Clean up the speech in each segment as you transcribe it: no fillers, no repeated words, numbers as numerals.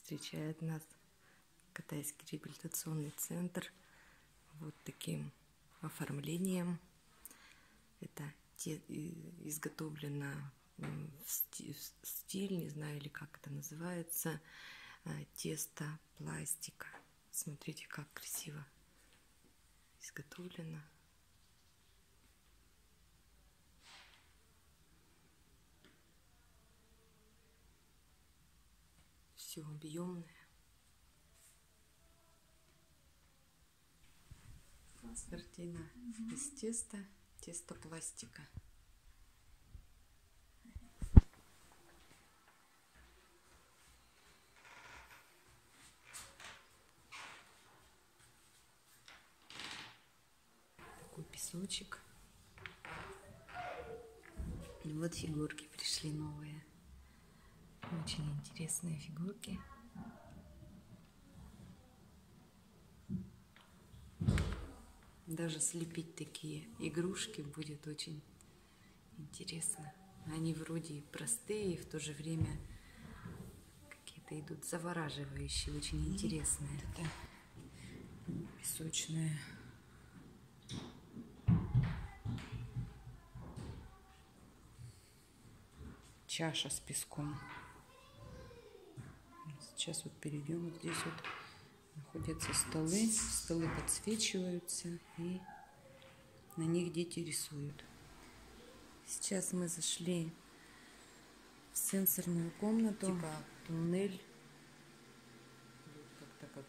встречает нас китайский реабилитационный центр вот таким оформлением. Это изготовлено стиль, не знаю, или как это называется, тесто пластика. Смотрите, как красиво изготовлено. Все объемное. Картина из теста пластика. Такой песочек. И вот фигурки пришли новые. Очень интересные фигурки. Даже слепить такие игрушки будет очень интересно. Они вроде и простые, и в то же время какие-то идут завораживающие, очень интересные. Это песочная. Чаша с песком. Сейчас вот перейдем. Вот здесь вот находятся столы. Столы подсвечиваются, и на них дети рисуют. Сейчас мы зашли в сенсорную комнату. Типа туннель. Как-то как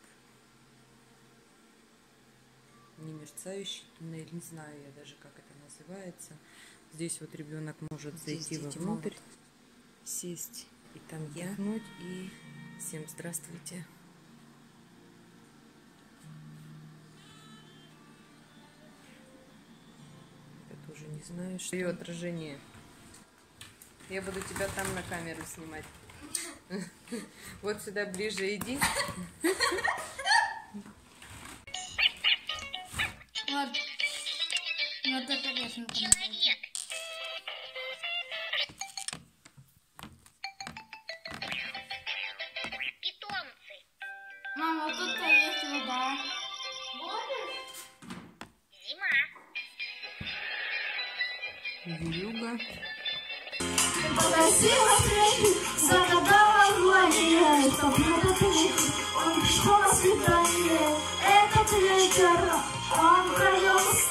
не мерцающий туннель. Не знаю я даже, как это называется. Здесь вот ребенок может зайти вовнутрь, сесть и там отдохнуть. И всем здравствуйте. Я тоже не знаю, что ее отражение. Я буду тебя там на камеру снимать. Вот сюда ближе иди. Вот это вешенка. Мама, вот тут есть вода. Вьюга. Погасила свечи, загадала желание, чтоб этот вечер он пришел на свидание. Этот вечер он провел с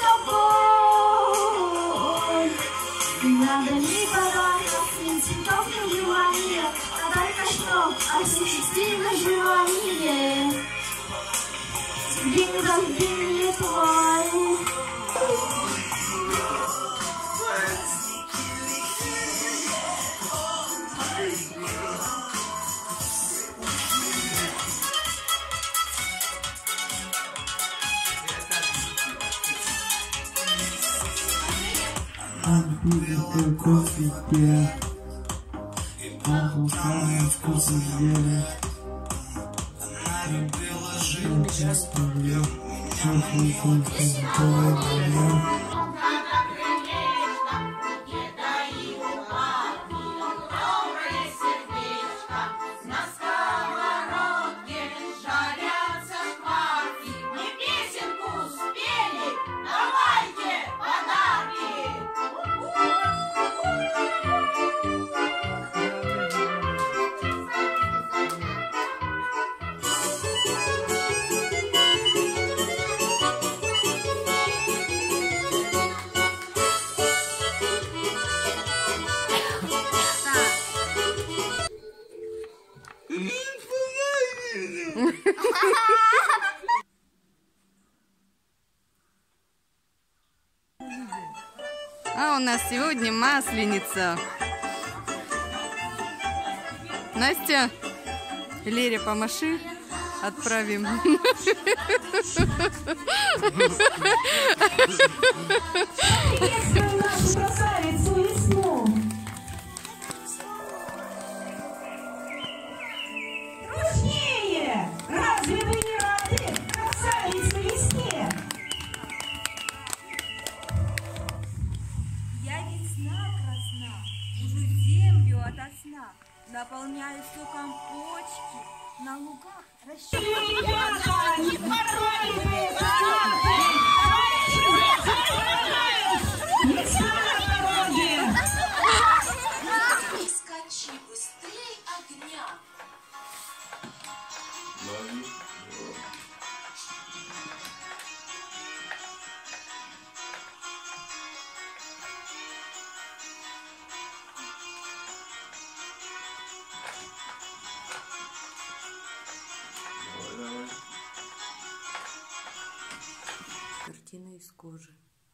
тобой. Не надо ни подарков, ни цветов, ни внимания, а только что осуществимо желание. День рождения твой. Только цвете, похухаем вкусы зелень. Она любила жить, сейчас повлек, А у нас сегодня масленица. Настя, Лере, помаши, отправим. Дружнее! Разве вы не рады, красавицы весне? Я весна красна, уже землю ото сна, наполняю соком почки, На лугах Скачи быстрей огня. Картина из кожи.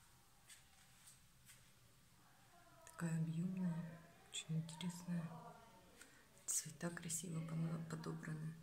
Такая объемная, очень интересная. Цвета красиво подобраны.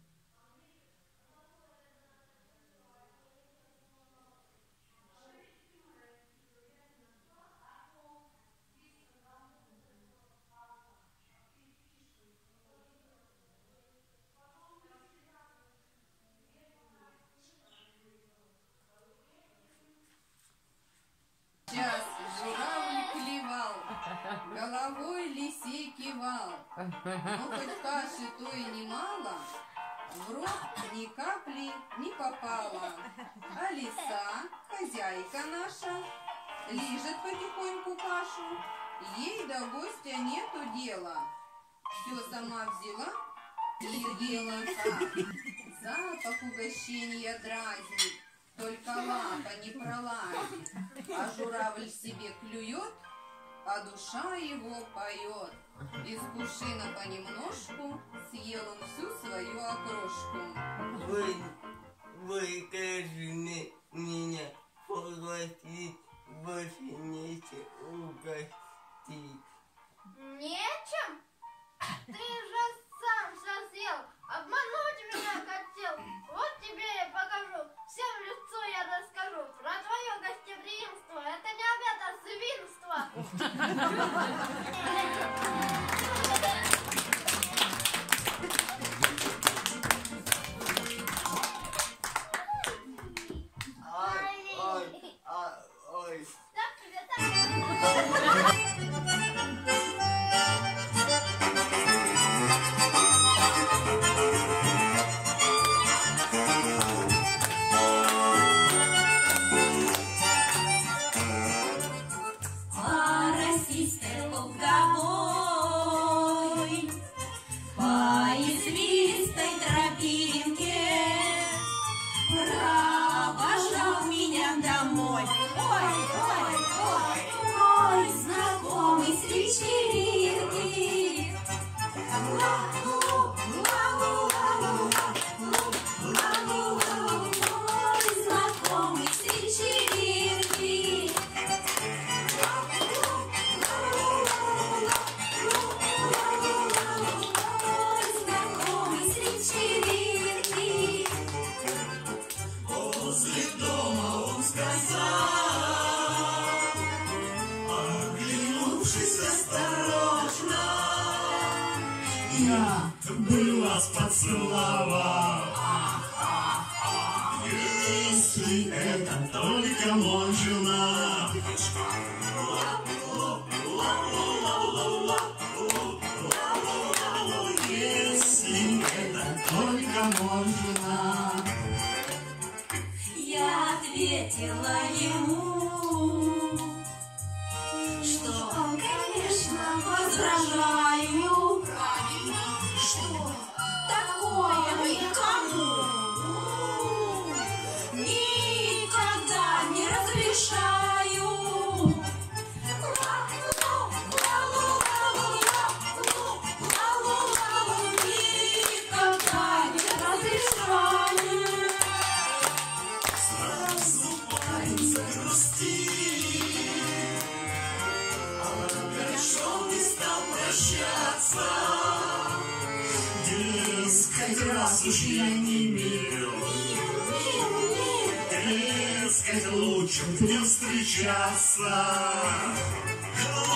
Сейчас журавль клевал, головой лисей кивал, но хоть каши то и немало, в рот ни капли не попало. А лиса, хозяйка наша, лижет потихоньку кашу, ей до гостя нету дела. Все сама взяла и ела. Запах угощения дразнит, только лапа не пролазит, а журавль себе клюет, а душа его поет. Из кувшина понемножку съел он всю свою окрошку. Вы должны меня поглотить, больше нечем угостить. Нечем? Ты же сам все съел, обмануть меня хотел. Вот тебе я покажу, всем в лицо я расскажу. Про твое гостеприимство, это не обед, а Ой. Так тебе так. Я бы вас поцеловал, если это только можно. Если это только можно. Я ответила ему, что, конечно, возражаю. Что такое никому никогда не разрешаю. Никогда не разрешаю. Сразу парень загрустил, огорченный стал прощаться. Дескать, раз уж я не мил, дескать, лучше мне встречаться.